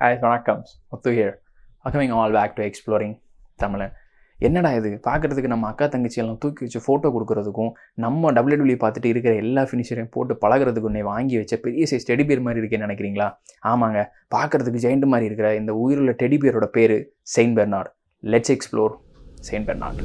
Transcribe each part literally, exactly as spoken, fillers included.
Hi, வணக்கம். Muthu here. Welcoming all back to Exploring Tamil. என்னடா இது பார்க்குறதுக்கு நம்ம அக்கா தங்கச்சி எல்லாம் தூக்கி வச்சு ஃபோட்டோ கொடுக்குறதுக்கும் நம்ம டபிள்யூ டபிள்யூ பார்த்துட்டு இருக்கிற எல்லா ஃபினிஷரையும் போட்டு பழகிறதுக்கு உன்னை வாங்கி வச்ச பெரிய சைஸ் டெடி பியர் மாதிரி இருக்கேன்னு நினைக்கிறீங்களா? ஆமாங்க, பார்க்குறதுக்கு ஜெயிண்ட் மாதிரி இருக்கிற இந்த உயிருள்ள டெடி பியரோட பேர் saint Bernard. Let's explore saint Bernard.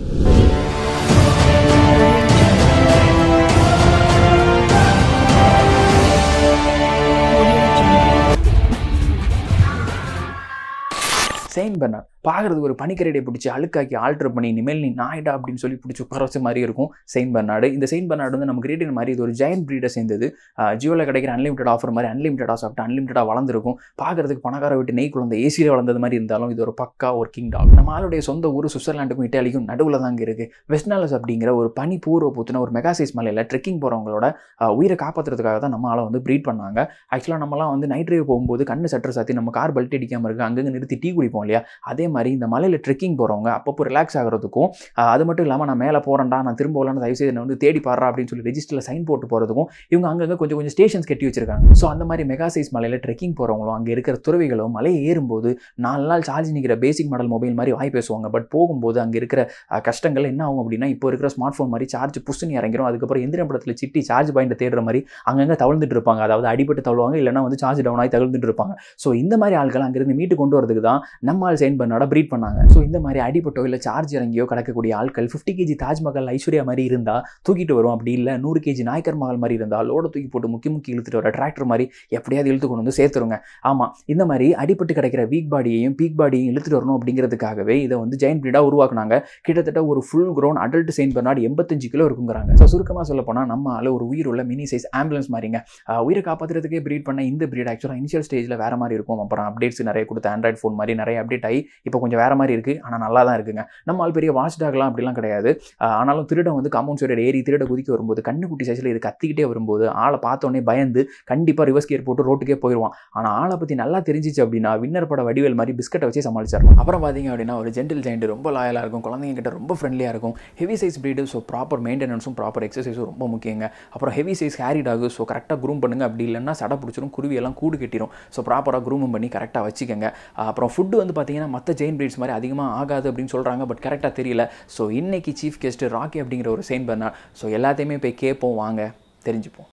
Saint Bernard பார்க்குறதுக்கு ஒரு பனிக்கரடியை பிடிச்சி அழுக்காக்கி ஆல்டர் பண்ணி இனிமேல் நீ நாயிடா அப்படின்னு சொல்லி பிடிச்சி உட்கார வச்ச மாதிரி இருக்கும் செயின்ட் பெர்னார்டு. இந்த செயின்ட் பெர்னார்டு வந்து நம்ம கிரேட்டின் மாதிரி இது ஒரு ஜெயண்ட் ப்ரீடை சேர்ந்தது. ஜியோவில் கிடைக்கிற அன்லிமிட்டட் ஆஃபர் மாதிரி அன்லிமிட்டடாக சாப்பிட்டு அன்லிமிட்டடாக வளர்ந்துருக்கும். பார்க்குறதுக்கு பணக்கார விட்டு நெய் குழந்தை ஏசியில் வளர்ந்தது மாதிரி இருந்தாலும் இது ஒரு பக்கா ஒர்க்கிங் டாக். நம்ம ஆளுடைய சொந்த ஊர் சுவிட்சர்லாண்டுக்கும் இட்டாலிக்கும் நடுவில் தாங்க இருக்குது. வெஸ்ட்னாலஸ் அப்படிங்கிற ஒரு பனி பூர்வ பூத்தின ஒரு மெகாசைஸ் மலையில் ட்ரெக்கிங் போகிறவங்களோட உயிரை காப்பாற்றுறதுக்காக தான் நம்ம ஆளை வந்து ப்ரீட் பண்ணாங்க. ஆக்சுவலாக நம்மலாம் வந்து நைட் ட்ரைவ் போகும்போது கண்ணு சட்டர் சாத்தி நம்ம கார் பல்ட் அடிக்காமல் இருக்குது அங்கங்கே நிறுத்தி டீ குடிப்போம் இல்லையா? அதே மாதிரி இந்த மலையில் ட்ரெக்கிங் போகிறவங்க அப்பப்போ ரிலாக்ஸ் ஆகிறதுக்கும், அது மட்டும் இல்லாமல் நான் மேலே போகிறேன்டா நான் திரும்ப வரலான்னு தயவுசெய்து என்னை வந்து தேடி பாடுறா அப்படின்னு சொல்லி ரெஜிஸ்டரில் சைன் போட்டு போகிறதுக்கும் இவங்க அங்கங்கே கொஞ்சம் கொஞ்சம் ஸ்டேஷன்ஸ் கட்டி வச்சிருக்காங்க. ஸோ அந்த மாதிரி மெகா சைஸ் மலையில் ட்ரெக்கிங் போகிறவங்களும் அங்கே இருக்கிற துறவிகளும் மலையை ஏறும்போது நாலு நாள் சார்ஜ் நிற்கிற பேசிக் மாடல் மொபைல் மாதிரி வாய் பேசுவாங்க. பட் போகும்போது அங்கே இருக்கிற கஷ்டங்கள் என்ன ஆகும் அப்படின்னா, இப்போ இருக்கிற ஸ்மார்ட் ஃபோன் மாதிரி சார்ஜ் புஷ்னு இறங்கிடும். அதுக்கப்புறம் எந்திர படத்தில் சிட்டி சார்ஜ் பாயிண்ட் தேடுற மாதிரி அங்கங்கே தவழ்ந்துட்டு இருப்பாங்க. அதாவது அடிபட்டு தவழுவாங்க, இல்லைனா வந்து சார்ஜ் டவுன் ஆகி தகழ்ந்துட்டு இருப்பாங்க. ஸோ இந்த மாதிரி ஆட்கள் அங்கேருந்து மீட்டு கொண்டு வரதுக்கு தான் நம்ம ஆள் செயின்ட் பெர்னார்டை ப்ரீட் பண்ணாங்க. ஸோ இந்த மாதிரி அடிபட்டோ இல்லை சார்ஜ் இறங்கியோ கிடக்கக்கூடிய ஆட்கள் ஃபிஃப்டி கேஜி தாஜ்மஹால் ஐஸ்வர்யா மாதிரி இருந்தால் தூக்கிட்டு வரும். அப்படி இல்லை நூறு கேஜி நாயக்கர் மஹால் மாதிரி இருந்தால் லோட தூக்கி போட்டு முக்கி முக்கி இழுத்துட்டு வர டிராக்டர் மாதிரி எப்படியாவது இழுத்து கொண்டு வந்து சேர்த்துருங்க. ஆமாம், இந்த மாதிரி அடிபட்டு கிடைக்கிற வீக் பாடியையும் பீக் பாடியையும் இழுத்துட்டு வரணும் அப்படிங்கிறதுக்காகவே இதை வந்து ஜெயின்ட் ப்ரீடாக உருவாக்குனாங்க. கிட்டத்தட்ட ஒரு full grown adult saint Bernard எண்பத்தஞ்சு கிலோ இருக்குங்கிறாங்க. ஸோ சுருக்கமாக சொல்ல போனால் நம்ம ஆளு ஒரு உயிர் உள்ள மினி சைஸ் ஆம்புலன்ஸ் மாதிரிங்க. உயிரை காப்பாற்றுறதுக்கே ப்ரீட் பண்ண இந்த ப்ரீட் ஆக்சுவலாக இனிஷியல் ஸ்டேஜில் வேறு மாதிரி இருக்கும். அப்புறம் அப்டேட்ஸ் நிறைய கொடுத்த ஆண்ட்ராய்ட் ஃபோன் மாதிரி நிறைய அப்டேட் ஆகி இப்போ கொஞ்சம் வேறு மாதிரி இருக்குது. ஆனால் நல்லா தான் இருக்குங்க. நம்ம ஆள் பெரிய வாட்ச் டாக்லாம் அப்படிலாம் கிடையாது. ஆனாலும் திருடன் வந்து காம்பவுண்ட் சைடு ஏறி திருட குதிக்க வரும்போது கண்ணுக்குட்டி சைஸில் இது கத்திக்கிட்டே வரும்போது ஆளை பார்த்தோன்னே பயந்து கண்டிப்பாக ரிவர்ஸ் கியர் போட்டு ரோட்டுக்கே போயிடுவான். ஆனால் ஆளை பற்றி நல்லா தெரிஞ்சிச்சு அப்படின்னா வின்னர் பட வடிவேல் மாதிரி பிஸ்கட்டை வச்சு சமாளிச்சிடலாம். அப்புறம் பார்த்தீங்க அப்படின்னா ஒரு ஜென்டில் ஜெயிண்ட் ரொம்ப லாயலாக இருக்கும், குழந்தைங்க கிட்ட ரொம்ப ஃப்ரெண்ட்லியாக இருக்கும். Heavy size breed, so proper மெயின்டெனன்ஸும் ப்ராப்பர் எக்ஸசைஸும் ரொம்ப முக்கியங்க. அப்புறம் heavy size hairy dog, so கரெக்டாக க்ரூம் பண்ணுங்க. அப்படி இல்லைன்னா சடை பிடிச்சிரும், குருவியெல்லாம் கூடு கட்டிடும். ஸோ ப்ராப்பராக க்ரூமும் பண்ணி கரெக்டாக வச்சுக்கோங்க. அப்புறம் ஃபுட்டு வந்து பார்த்தீங்கன்னா மற்ற ஜெயின் ப்ரீட்ஸ் மாதிரி அதிகமாக ஆகாது அப்படின்னு சொல்கிறாங்க. பட் கரெக்டாக தெரியல. ஸோ இன்னைக்கு சீஃப் கெஸ்ட் ராக்கி அப்படிங்கிற ஒரு செயின்ட் பெர்னார்ட். ஸோ எல்லாத்தையுமே போய் கேட்போம், வாங்க தெரிஞ்சுப்போம்.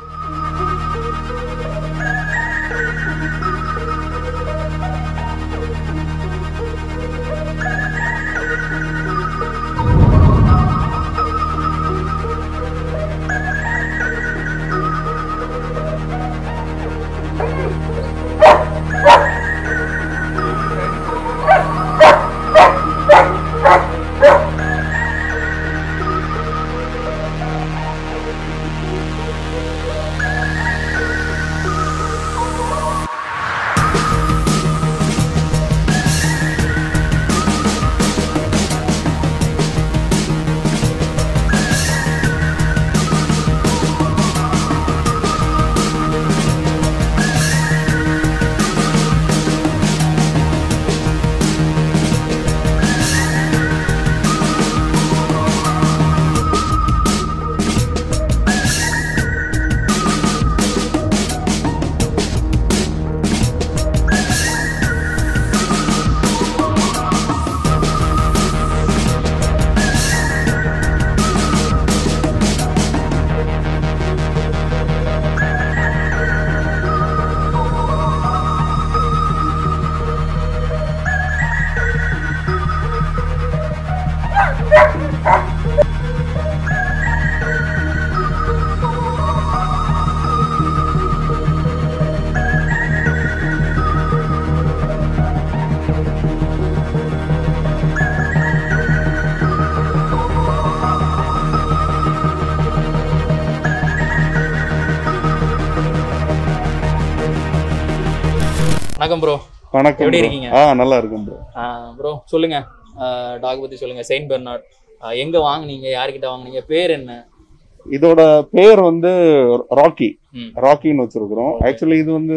வணக்கம் ப்ரோ. வணக்கம். எப்படி இருக்கீங்க? ஆ நல்லா இருக்கும் ப்ரோ. ப்ரோ சொல்லுங்க, டாக் பத்தி சொல்லுங்க. செயின்ட் பெர்னார்ட் எங்க வாங்குனீங்க, யார்கிட்ட வாங்குனீங்க, பேர் என்ன? இதோட பேர் வந்து ராக்கி. ராக்கின்னு வச்சிருக்கிறோம். ஆக்சுவலி இது வந்து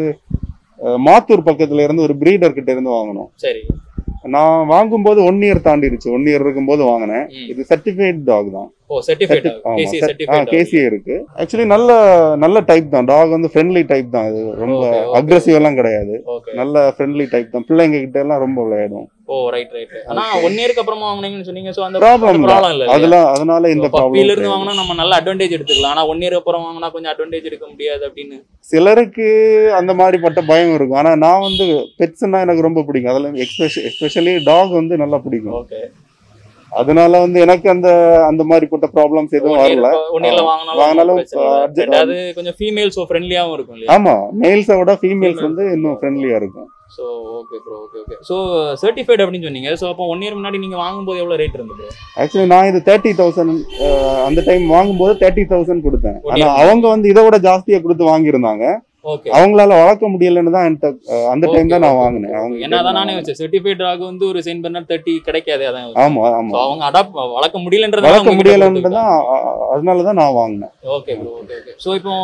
மாத்தூர் பக்கத்துல இருந்து ஒரு பிரீடர் கிட்ட இருந்து வாங்கணும். சரி. நான் வாங்கும்போது ஒன் இயர் தாண்டிடுச்சு. ஒன் இயர் இருக்கும்போது வாங்கினேன். இது சர்டிஃபைட் டாக் தான். ஓ சர்டிஃபைட் கேசி சர்டிஃபைட் கேசி இருக்கு. ஆக்சுவலி நல்ல நல்ல டைப் தான் டாக், வந்து ஃப்ரெண்ட்லி டைப் தான். இது ரொம்ப அக்ரெசிவ் எல்லாம் கிடையாது, நல்ல ஃப்ரெண்ட்லி டைப் தான். பிள்ளைங்க கிட்ட எல்லாம் ரொம்ப விளையாடும். Oh right right. ஆனா ஒன் இயருக்கு அப்புறமா வாங்குனீங்கன்னு சொன்னீங்க, சோ அந்த ப்ராப்ளம் ப்ராப்ளம் இல்ல. அதெல்லாம் அதனால இந்த ப்ராப்ளம் பப்பில இருந்து வாங்குனா நம்ம நல்ல அட்வான்டேஜ் எடுத்துக்கலாம். ஆனா ஒன் இயர் அப்புறம் வாங்குனா கொஞ்சம் அட்வான்டேஜ் எடுக்க முடியாது அப்படின்னு சிலருக்கு அந்த மாதிரி பட்ட பயம் இருக்கும். ஆனா நான் வந்து பெட்ஸ்னா எனக்கு ரொம்ப பிடிக்கும். அதுல எஸ்பெஷலி டாக் வந்து நல்லா பிடிக்கும். ஓகே. அதனால வந்து எனக்கு அந்த அந்த மாதிரி போட்ட ப்ராப்ளம்ஸ் எதுவும் வரல. வாங்கினாலும் அது கொஞ்சம் ஃபீமேல்ஸ் ஃப்ரெண்ட்லியாவும் இருக்கும் இல்லையா? ஆமா, மேல்ஸை விட ஃபீமேல்ஸ் வந்து இன்னும் ஃப்ரெண்ட்லியா இருக்கும். So okay bro, okay okay. So certified அப்படின்னு சொன்னீங்க. ஸோ அப்போ ஒன் இயர் முன்னாடி நீங்கள் வாங்கும்போது எவ்வளோ ரேட் இருந்தது? ஆக்சுவலி நான் இது தேர்ட்டி தௌசண்ட் அந்த டைம் வாங்கும்போது தேர்ட்டி தௌசண்ட் கொடுத்தேன். ஆனால் அவங்க வந்து இதை விட ஜாஸ்தியாக கொடுத்து வாங்கியிருந்தாங்க. அவங்களால வளர்க்க முடியலன்னு தான் அந்த டைம் தான் நான் வாங்கினேன். அவங்க என்னதான் நானே வச்சேன் சர்டிஃபைட் டாக் வந்து ஒரு செயின்ட் பெர்னார்ட் தேர்ட்டி கிடைக்காது. அதான் ஆமா ஆமா, அவங்க அடாப்ட் வளர்க்க முடியலன்றது வளர்க்க முடியலன்றதான் அதனால தான் நான் வாங்கினேன். Okay bro, okay okay. So இப்போ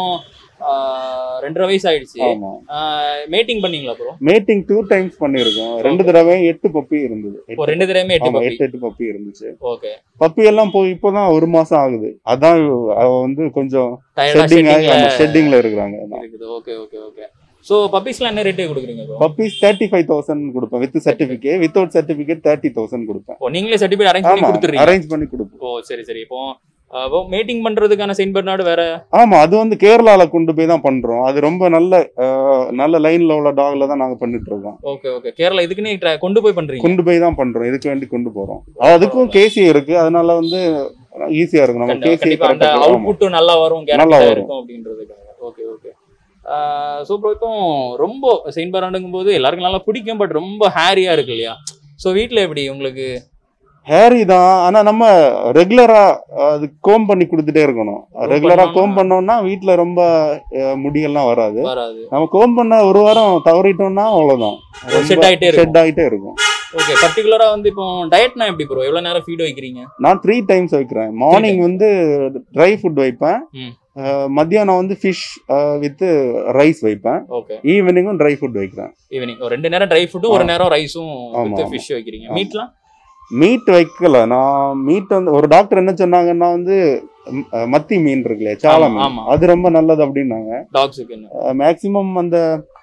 ரெண்டரை வயசு ஆயிடுச்சு. மேட்டிங் பண்ணீங்களா ப்ரோ? மேட்டிங் டூ டைம்ஸ் பண்ணிருக்கோம். ரெண்டு தடவை எட்டு பப்பி இருந்தது. ரெண்டு தடவை எட்டு எட்டு எட்டு பப்பி இருந்துச்சு. ஓகே. பப்பி எல்லாம் போய் இப்போதான் ஒரு மாசம் ஆகுது. அதான் அவ வந்து கொஞ்சம் ஷெட்டிங்ல இருக்கிறாங்க. Okay okay okay. சோ பப்பீஸ்லாம் என்ன ரேட் கொடுக்குறீங்க ப்ரோ? பப்பீஸ் முப்பத்தி ஐந்து ஆயிரம் கொடுப்பேன் வித் சர்டிபிகேட். வித்அவுட் சர்டிபிகேட் முப்பது ஆயிரம் கொடுப்பேன். ஓ நீங்களே சர்டிபிகேட் அரேஞ்ச் பண்ணி கொடுத்துறீங்க? அரேஞ்ச் பண்ணி கொடுப்போம். ஓ சரி சரி. இப்போ மீட்டிங் பண்றதுக்கான செயின்ட் பெர்னார்ட் வேற? ஆமா, அது வந்து கேரளால கொண்டு போய் தான் பண்றோம். அது ரொம்ப நல்ல நல்ல லைன்ல உள்ள டாக்ல தான் நாங்க பண்ணிட்டு இருக்கோம். Okay okay. கேரளா இதுக்குன்னு கொண்டு போய் பண்றீங்க? கொண்டு போய் தான் பண்றோம், இதுக்கு வேண்டி கொண்டு போறோம். அதுக்கும் கேசி இருக்கு, அதனால வந்து ஈஸியா இருக்கும். நம்ம கேசி அந்த அவுட்புட் நல்லா வரும், கேரளா இருக்கும் அப்படின்றதுக்காக. Okay okay. ஸோ ப்ரோ இப்போ ரொம்ப செயின்ட் பெர்னார்டுங்கும் போது எல்லாருக்கும் நல்லா பிடிக்கும், பட் ரொம்ப ஹேரியா இருக்கு இல்லையா? ஸோ வீட்டில் எப்படி உங்களுக்கு? ஹேரி தான், ஆனா நம்ம ரெகுலரா அது கோம் பண்ணி கொடுத்துட்டே இருக்கணும். ரெகுலரா கோம் பண்ணோம்னா வீட்டுல ரொம்ப முடியெல்லாம் வராது. நம்ம கோம் பண்ண ஒரு வாரம் தவறிட்டோம்னா அவ்வளவுதான், செட் ஆயிட்டே செட் ஆயிட்டே இருக்கும். ஓகே. பர்టిక్యులரா வந்து இப்போ டயட்னா எப்படி ப்ரோ? எவ்வளவு நேரம் ஃபீட் வைக்கிறீங்க? நான் த்ரீ டைம்ஸ் வைக்கிறேன். மார்னிங் வந்து ட்ரை ஃபுட் வைப்பேன், மத்தியானம் வந்து ஃபிஷ் வித் ரைஸ் வைப்பேன், ஈவினிங்கும் ட்ரை ஃபுட் வைக்கிறேன். ஈவினிங் ஒரு ரெண்டு நேரம் ட்ரை ஃபுட்டும் ஒரு நேரம் ரைஸும் வித் ஃபிஷ் வைக்கிறீங்க. மீட்லாம் மீட் வைக்கல. நான் மீட் வந்து ஒரு டாக்டர் என்ன சொன்னாங்கன்னா வந்து மத்தி மீன் இருக்கு இல்லையா, சால மீன், அது ரொம்ப நல்லது அப்படின்னாங்க. மேக்சிமம் அந்த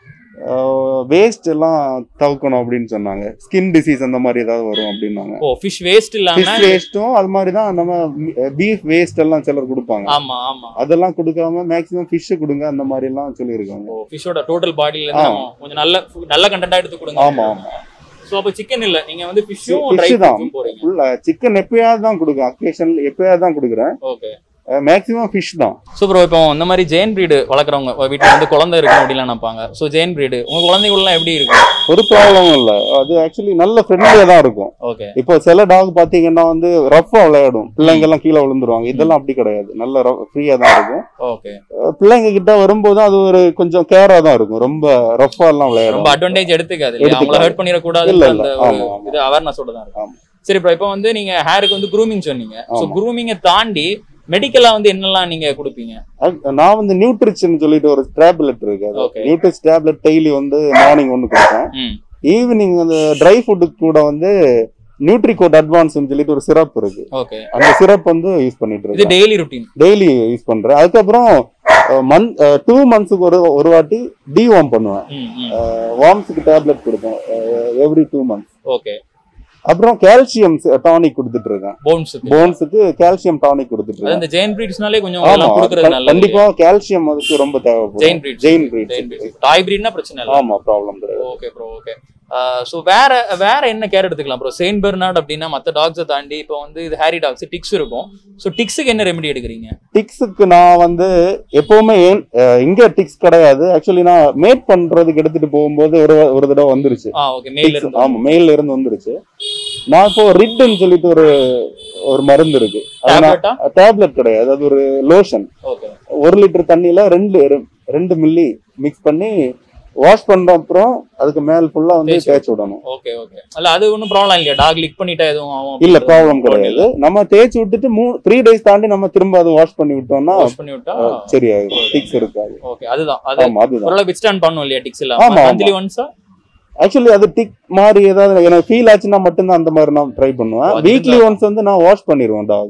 வேஸ்ட் எல்லாம் தவிர்க்கணும் அப்படின்னு சொன்னாங்க. ஸ்கின் டிசீஸ் அந்த மாதிரி ஏதாவது வரும் அப்படின்னாங்க. ஓ ஃபிஷ் வேஸ்ட் இல்லாம ஃபிஷ் வேஸ்டும் அது மாதிரி தான். நம்ம பீஃப் வேஸ்ட் எல்லாம் சிலர் கொடுப்பாங்க. ஆமா ஆமா, அதெல்லாம் கொடுக்காம மேக்ஸிமம் ஃபிஷ் கொடுங்க அந்த மாதிரி எல்லாம் சொல்லியிருக்காங்க. ஓ ஃபிஷ்ஷோட டோட்டல் பாடியில இருந்து கொஞ்சம் நல்ல நல்ல கண்டென்ட்டா எடுத்து கொடுங்க. ஆமா ஆமா. சோ அப்ப சிக்கன் இல்ல, நீங்க வந்து ஃபிஷ்ஷும் ட்ரை ஃபுட்டும் போறீங்க. ஃபுல்லா சிக்கன் எப்பயாவது தான் கொடுக்குறேன், அக்கேஷன் எப்பயாவது தான் கொடுக்குறேன். ஓகே. மேக்ஸிமம் ஃபிஷ் தான். ஸோ ப்ரோ இப்போ இந்த மாதிரி ஜெயின் பிரீடு வளர்க்குறவங்க வீட்டில் வந்து குழந்தை இருக்கும் அப்படிலாம் நினைப்பாங்க. ஸோ ஜெயின் பிரீடு உங்க குழந்தைகள்லாம் எப்படி இருக்கும்? ஒரு ப்ராப்ளமும் இல்லை, அது ஆக்சுவலி நல்ல ஃப்ரெண்ட்லியாக தான் இருக்கும். ஓகே. இப்போ சில டாக் பார்த்தீங்கன்னா வந்து ரஃபா விளையாடும், பிள்ளைங்க எல்லாம் கீழே விழுந்துருவாங்க. இதெல்லாம் அப்படி கிடையாது, நல்ல ஃப்ரீயாக தான் இருக்கும். ஓகே. பிள்ளைங்க கிட்ட வரும்போது அது ஒரு கொஞ்சம் கேரா தான் இருக்கும், ரொம்ப ரஃபா எல்லாம் விளையாடும். ரொம்ப அட்வான்டேஜ் எடுத்துக்காது, அவங்கள ஹர்ட் பண்ணிடக்கூடாது. இல்லை இல்லை, இது அவேர்னஸோட தான் இருக்கும். சரி ப்ரோ, இப்போ வந்து நீங்க ஹேருக்கு வந்து க்ரூமிங் சொன்னீங்க. ஸோ க்ரூமிங்கை தாண்டி மெடிக்கலா வந்து என்னெல்லாம் நீங்க கொடுப்பீங்க? நான் வந்து நியூட்ரிஷன் சொல்லிட்டு ஒரு டேப்லெட் இருக்கு, நியூட்ரிஷ் டேப்லெட் டெய்லி வந்து மார்னிங் ஒன்று கொடுப்பேன். ஈவினிங் அந்த ட்ரை ஃபுட்டுக்கு கூட வந்து நியூட்ரிகோட் அட்வான்ஸ் சொல்லிட்டு ஒரு சிரப் இருக்கு. ஓகே. அந்த சிரப் வந்து யூஸ் பண்ணிட்டு இருக்கேன். டெய்லி ரொட்டீன் டெய்லி யூஸ் பண்றேன். அதுக்கப்புறம் மந்த் டூ மந்த்ஸுக்கு ஒரு ஒரு வாட்டி டி வார்ம் பண்ணுவேன். வார்ம்ஸுக்கு டேப்லெட் கொடுப்பேன் எவ்ரி டூ மந்த்ஸ். ஓகே. அப்புறம் கால்சியம் டானிக் கொடுத்துட்டு இருக்கேன். போன்ஸுக்கு போன்ஸுக்கு கால்சியம் டானிக் கொடுத்துட்டு இருக்கேன். அந்த ஜெயின் பிரீட்ஸ்னாலே கொஞ்சம் எல்லாம் கொடுக்கிறது நல்லது. கண்டிப்பா கால்சியம் அதுக்கு ரொம்ப தேவைப்படும். Giant breed giant breed toy பிரீட்னா பிரச்சனை இல்ல. ஆமா, ப்ராப்ளம் கிடையாது. Okay bro, okay. ஸோ வேற வேற என்ன கேர் எடுத்துக்கலாம் ப்ரோ? செயின்ட் பெர்னார்ட் அப்படின்னா மற்ற டாக்ஸை தாண்டி இப்போ வந்து இது ஹேரி டாக்ஸ், டிக்ஸ் இருக்கும். ஸோ டிக்ஸுக்கு என்ன ரெமெடி எடுக்கிறீங்க? டிக்ஸுக்கு நான் வந்து எப்பவுமே ஏன் இங்க டிக்ஸ் கிடையாது. ஆக்சுவலி நான் மேட் பண்றதுக்கு எடுத்துட்டு போகும்போது ஒரு ஒரு தடவை வந்துருச்சு. ஆமா, மெயில இருந்து வந்துருச்சு. நான் இப்போ ரிட்ன்னு சொல்லிட்டு ஒரு ஒரு மருந்து இருக்கு, டேப்லெட் கிடையாது, அது ஒரு லோஷன். ஒரு லிட்டர் தண்ணியில ரெண்டு ரெண்டு மில்லி மிக்ஸ் பண்ணி வாஷ் பண்ற அப்புறம் அதுக்கு மேல் ஃபுல்லா வந்து தேய்ச்சி விடணும். Okay okay. அல்ல அது ஒன்றும் ப்ராப்ளம் இல்லையா? டாக் லிக் பண்ணிட்டா எதுவும் ஆகும்? இல்ல, ப்ராப்ளம் கிடையாது. நம்ம தேய்ச்சி விட்டுட்டு மூ த்ரீ டேஸ் தாண்டி நம்ம திரும்ப அதை வாஷ் பண்ணி விட்டோம்னா வாஷ் பண்ணி விட்டா சரியாயிடும், டிக்ஸ் இருக்காது. ஓகே, அதுதான் அதுதான் ஓரளவு வித்ஸ்டாண்ட் பண்ணும் இல்லையா டிக்ஸ் இல்ல? ஆமா, மந்த்லி ஒன்ஸா? ஆக்சுவலி அது டிக் மாதிரி ஏதாவது எனக்கு ஃபீல் ஆச்சுன்னா மட்டும்தான் அந்த மாதிரி நான் ட்ரை பண்ணுவேன். வீக்லி ஒன்ஸ் வந்து நான் வாஷ் பண்ணிடுவேன் டாக்.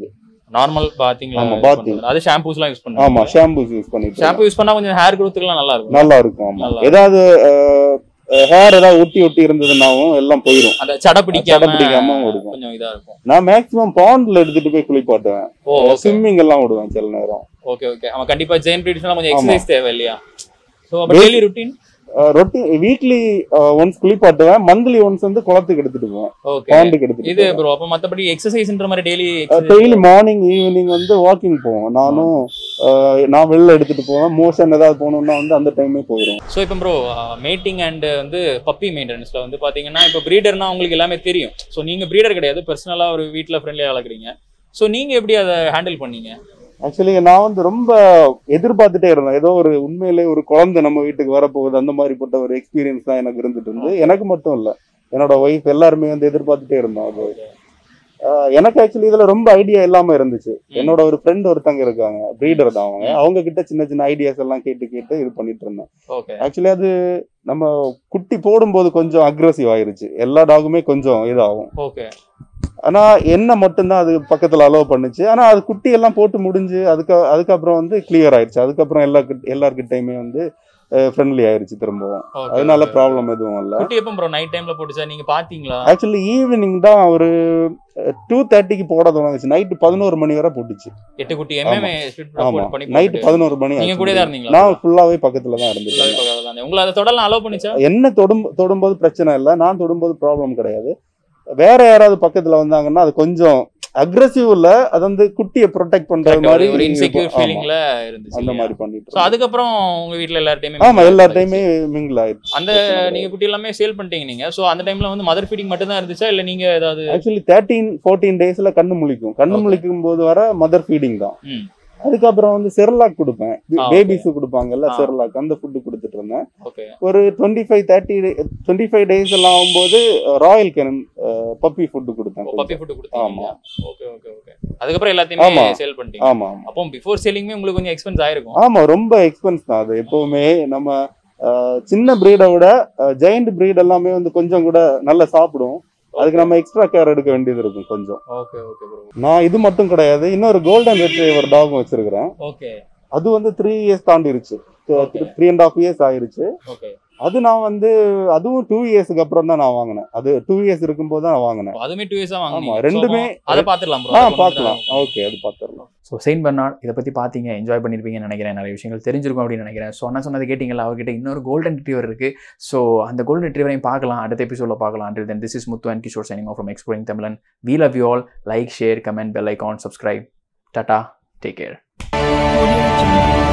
நார்மல் பாத்திங்ல ஆமா பாத்திங் அது ஷாம்பூஸ்லாம் யூஸ் பண்ணுவீங்க ஆமா ஷாம்பூஸ் யூஸ் பண்ணிட்டு ஷாம்பூ யூஸ் பண்ணா கொஞ்சம் ஹேர் growthக்குலாம் நல்லா இருக்கும் நல்லா இருக்கும் ஆமா ஏதாவது ஹேர் ஏதாவது ஒட்டி ஒட்டி இருந்ததுனாவும் எல்லாம் போயிடும் அந்த சட பிடிக்காம சட பிடிக்காம இருக்கும் கொஞ்சம் இதா இருக்கும் நான் மேக்ஸிமம் பாண்ட்ல எடுத்துட்டு போய் குளிப்பாட்டுவேன் ஸ்விம்மிங் எல்லாம் விடுவேன் சில நேரம் ஓகே ஓகே அவன் கண்டிப்பா ஜெயின் பிரீட்ஸ்லாம் கொஞ்சம் எக்சர்சைஸ் தேவை இல்லையா சோ அப்ப daily routine routine weekly once குளிப்பாட்டுவேன் மந்த்லி ஒன்ஸ் வந்து குளத்துக்கு எடுத்துட்டு போவேன் பாண்டுக்கு எடுத்துட்டு இது ப்ரோ அப்ப மத்தபடி எக்சர்சைஸ்ன்ற மாதிரி டெய்லி டெய்லி மார்னிங் ஈவினிங் வந்து வாக்கிங் போவோம் நானும் நான் வெளில எடுத்துட்டு போவேன் மோஷன் ஏதாவது போகணும்னா வந்து அந்த டைமே போயிடும் ஸோ இப்போ ப்ரோ மேட்டிங் அண்ட் வந்து பப்பி மெயின்டெனன்ஸ்ல வந்து பாத்தீங்கன்னா இப்போ ப்ரீடர்னா உங்களுக்கு எல்லாமே தெரியும் ஸோ நீங்க ப்ரீடர் கிடையாது பர்சனலா ஒரு வீட்டில் ஃப்ரெண்ட்லியா வளர்க்குறீங்க ஸோ நீங்க எப்படி அதை ஹேண்டில் பண்ணீங்க ஆக்சுவலி நான் வந்து ரொம்ப எதிர்பார்த்துட்டே இருந்தேன் ஏதோ ஒரு உண்மையிலே ஒரு குழந்தை நம்ம வீட்டுக்கு வரப்போகுது அந்த மாதிரிப்பட்ட ஒரு எக்ஸ்பீரியன்ஸ் தான் எனக்கு இருந்துட்டு இருந்து எனக்கு மட்டும் இல்லை என்னோட ஒய்ஃப் எல்லாருமே வந்து எதிர்பார்த்துட்டே இருந்தோம் அது எனக்கு ஆக்சுவலி இதுல ரொம்ப ஐடியா இல்லாம இருந்துச்சு என்னோட ஒரு ஃப்ரெண்ட் ஒருத்தங்க இருக்காங்க ப்ரீடர் தான் அவங்க அவங்க கிட்ட சின்ன சின்ன ஐடியாஸ் எல்லாம் கேட்டு கேட்டு இது பண்ணிட்டு இருந்தேன் ஆக்சுவலி அது நம்ம குட்டி போடும்போது கொஞ்சம் அக்ரெசிவ் ஆயிருச்சு எல்லா டாகுமே கொஞ்சம் இதாகும் ஆனா என்ன மட்டும்தான் அது பக்கத்துல அலோவ் பண்ணுச்சு ஆனா அது குட்டி எல்லாம் போட்டு முடிஞ்சு அதுக்கு அதுக்கப்புறம் வந்து கிளியர் ஆயிடுச்சு அதுக்கப்புறம் எல்லா எல்லார்கிட்டயுமே வந்து ஃப்ரெண்ட்லி ஆயிருச்சு திரும்பவும் அதனால ப்ராப்ளம் எதுவும் இல்ல குட்டி எப்போ ப்ரோ நைட் டைம்ல போட்டுச்சா நீங்க பாத்தீங்களா ஆக்சுவலி ஈவினிங் தான் ஒரு டூ தேர்ட்டிக்கு போட தோணுச்சு நைட்டு பதினோரு மணி வரை போட்டுச்சு எட்டு குட்டி எம்எம்ஏ ஸ்பிளிட் பண்ணி நைட்டு பதினோரு மணி நீங்க கூட தான் இருந்தீங்களா நான் ஃபுல்லாவே பக்கத்துல தான் இருந்தேன் உங்களை அதை தொடலாம் அலோவ் பண்ணிச்சா என்ன தொடும் தொடும்போது பிரச்சனை இல்லை நான் தொடும்போது ப்ராப்ளம் கிடையாது வேற யாராவது பக்கத்துல வந்தாங்கன்னா அது கொஞ்சம் அக்ரெசிவ் இல்ல அது வந்து குட்டியை ப்ரொடெக்ட் பண்ற மாதிரி ஒரு இன்செக்யூர் ஃபீலிங்ல இருந்துச்சு அந்த மாதிரி பண்ணிட்டு சோ அதுக்கு அப்புறம் உங்க வீட்ல எல்லார்ட்டயுமே ஆமா எல்லார்ட்டயுமே மிங்கிள் ஆயிடுச்சு அந்த நீங்க குட்டி எல்லாமே சேல் பண்ணிட்டீங்க நீங்க சோ அந்த டைம்ல வந்து மதர் ஃபீடிங் மட்டும் தான் இருந்துச்சா இல்ல நீங்க ஏதாவது ஆக்சுவலி தேர்ட்டீன் ஃபோர்டீன் டேஸ்ல கண்ணு முழிக்கும் கண்ணு முழிக்கும் போது வர மதர் ஃபீடிங் தான் அதுக்கப்புறம் வந்து செர்லாக் கொடுப்பேன் பேபிஸ் கொடுப்பாங்கல்ல செர்லாக் அந்த ஃபுட்டு கொடுத்துட்டு இருந்தேன் ஒரு twenty five thirty twenty five days எல்லாம் ஆகும்போது ராயல் கேனன் பப்பி ஃபுட்டு கொடுத்தேன் பப்பி ஃபுட்டு கொடுத்தேன் ஆமா ஓகே ஓகே ஓகே அதுக்கப்புறம் எல்லாத்தையுமே சேல் பண்ணிட்டீங்க ஆமா அப்போ பிஃபோர் செல்லிங்மே உங்களுக்கு கொஞ்சம் எக்ஸ்பென்ஸ் ஆயிருக்கும் ஆமா ரொம்ப எக்ஸ்பென்ஸ் தான் அது எப்பவுமே நம்ம சின்ன பிரீடை விட ஜெயண்ட் பிரீட் எல்லாமே வந்து கொஞ்சம் கூட நல்லா சாப்பிடும் அதுக்கு நம்ம எக்ஸ்ட்ரா கேர் எடுக்க வேண்டியது இருக்கும் கொஞ்சம் ஓகே ஓகே ப்ரோ நான் இது மட்டும் கிடையாது இன்னொரு கோல்டன் ரெட்ரீவர் டாகும் வச்சிருக்கிறேன் ஓகே அது வந்து த்ரீ இயர்ஸ் தாண்டிருச்சு த்ரீ அண்ட் ஹாஃப் இயர்ஸ் ஆயிருச்சு ஓகே அது நான் வந்து அதுவும் டூ இயர்ஸ்க்கு அப்புறம் தான் நான் வாங்கினேன் அது டூ இயர்ஸ் இருக்கும்போது தான் நான் வாங்கினேன் அதுமே டூ இயர்ஸா வாங்குனீங்க ஆமா ரெண்டுமே அத பாத்துறலாம் ப்ரோ ஆ பார்க்கலாம் ஓகே அது பாத்துறலாம் ஸோ செயின்ட் பெர்னார்ட் இதை பற்றி பார்த்தீங்க என்ஜாய் பண்ணியிருப்பீங்கன்னு நினைக்கிறேன் நிறைய விஷயங்கள் தெரிஞ்சிருக்கும் அப்படின்னு நினைக்கிறேன் ஸோ நான் சொன்னது கேட்டிங்களா அவர்கிட்ட இன்னொரு கோல்டன் ரிட்ரீவர் இருக்குது ஸோ அந்த கோல்டன் ரிட்ரீவரையும் பார்க்கலாம் அடுத்த எபிசோடில் பார்க்கலாம் until then this is Muthu and Kishore signing off from Exploring Tamilan. We love you all. Like, share, comment, bell icon, subscribe. Tata, take care.